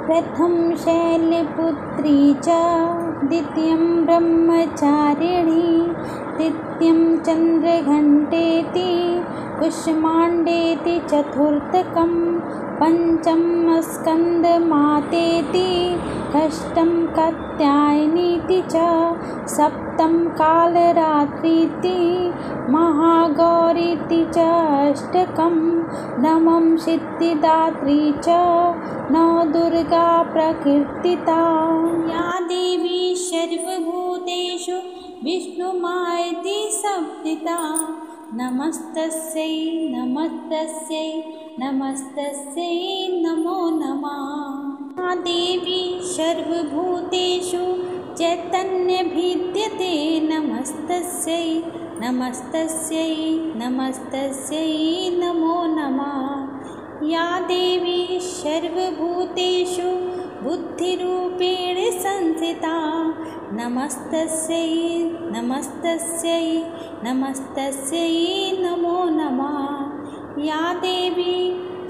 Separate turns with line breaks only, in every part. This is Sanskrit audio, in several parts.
प्रथम शैलपुत्री च द्वितीयं ब्रह्मचारिणी तृतीयं चन्द्रघण्टेति कुष्माण्डेति चतुर्थकं पंचम स्कन्दमातेति षष्ठं कात्यायनीति च सप्तम कालरात्रीति महागौरीति च अष्टकं नवमं सिद्धिदात्री च नौ दुर्गा प्रकीर्तिता। या देवी सर्वभूतेषु विष्णुमायति संस्थिता नमस्तस्यै नमस्तस्यै नमस्तस्यै नमो नमः। या देवी सर्वभूतेषु चैतन्यभिद्यते नमस्तस्यै नमस्तस्यै नमस्तस्यै नमो नमः। या देवी सर्वभूतेषु बुद्धिरूपेण संस्थिता नमस्तस्यै नमस्तस्यै नमस्तस्यै नमो नमः। या देवी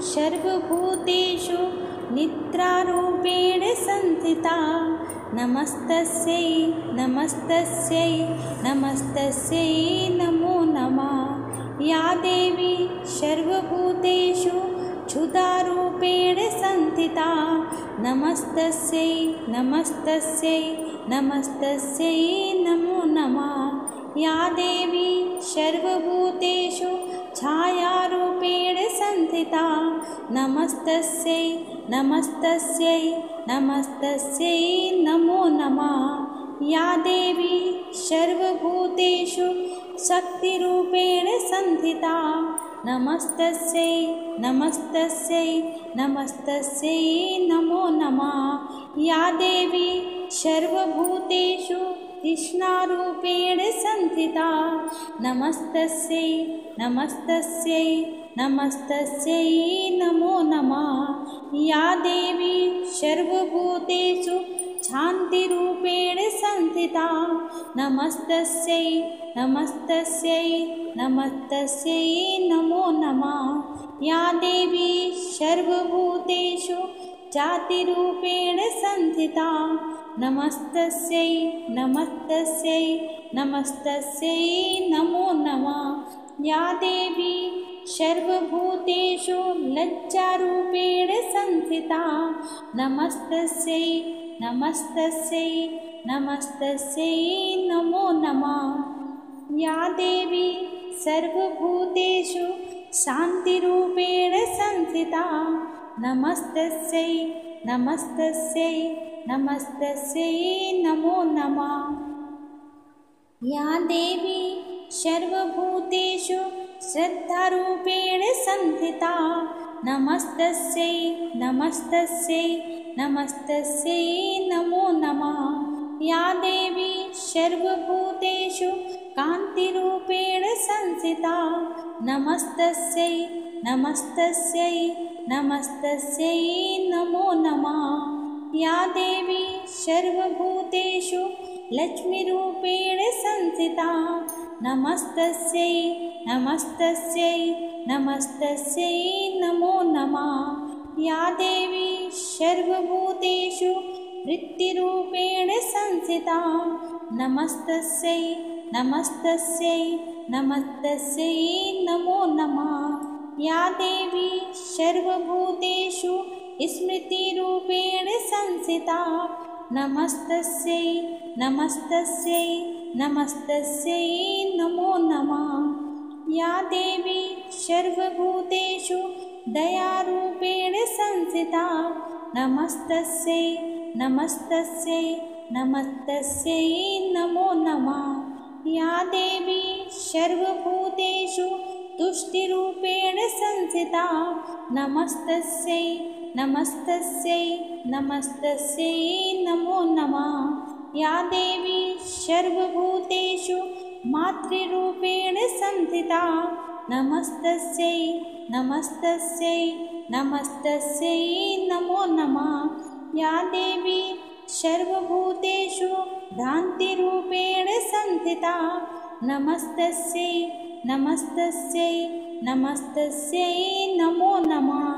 सर्वभूतेषु निद्रारूपेण संस्थिता नमस्तस्यै नमस्तस्यै नमस्तस्यै नमो नमः। या देवी सर्वभूतेषु क्षुधारूपेण संस्थिता नमस्तस्यै नमस्तस्यै नमस्तस्यै नमो नमः। या देवी सर्वभूतेषु छायारूपेण संस्थिता नमस्तस्यै नमस्तस्यै नमस्तस्यै नमो नमः। या देवी सर्वभूतेषु शक्तिरूपेण संस्थिता नमस्तस्यै नमस्तस्यै नमस्तस्यै नमो नमः। या देवी सर्वभूतेषु कृष्णारूपेण संस्थिता नमस्तस्यै नमस्तस्यै नमस्तस्यै नमो नमः। या देवी सर्वभूतेषु शान्तिरूपेण संस्थिता नमस्तस्यै नमस्तस्यै नमस्तस्यै नमो नमः। या देवी सर्वभूतेषु जातिरूपेण संस्थिता नमस्तस्यै नमस्तस्यै नमस्तस्यै नमो नमः। या देवी सर्वभूतेषु लज्जारूपेण संस्थिता नमस्तस्यै नमस्तस्यै नमस्तस्यै नमो नमः। या देवी सर्वभूतेषु शान्तिरूपेण संस्थिता नमस्तस्यै नमस्तस्यै नमस्तस्यै नमो नमः। या देवी सर्वभूतेषु श्रद्धारूपेण संस्थिता नमस्तस्यै नमस्तस्यै नमस्तस्यै नमो नमः। या देवी सर्वभूतेषु कान्तिरूपेण संस्थिता नमस्तस्यै नमस्तस्यै नमस्तस्यै नमो नमः। या देवी सर्वभूतेषु लक्ष्मीरूपेण संस्थिता नमस्तस्यै नमस्तस्यै नमस्तस्यै नमो नमः। या देवी सर्वभूतेषु वृत्तिरूपेण संस्थिता नमस्तस्यै नमस्तस्यै नमस्तस्यै नमो नमः। या देवी सर्वभूतेषु स्मृतिरूपेण संस्थिता नमस्तस्यै नमस्तस्यै नमस्तस्यै नमो नमः। या देवी सर्वभूतेषु दयारूपेण संस्थिता नमस्तस्यै नमस्तस्यै नमस्तस्यै नमो नमः। या देवी सर्वभूतेषु तुष्टिरूपेण संस्थिता नमस्तस्यै नमस्तस्यै नमस्तस्यै नमो नमः। या देवी सर्वभूतेषु मातृरूपेण संस्थिता नमस्तस्यै नमस्तस्यै नमस्तस्यै नमो नमः। या देवी सर्वभूतेषु भ्रान्तिरूपेण संस्थिता नमस्तस्यै नमस्तस्यै नमस्तस्यै नमो नमः।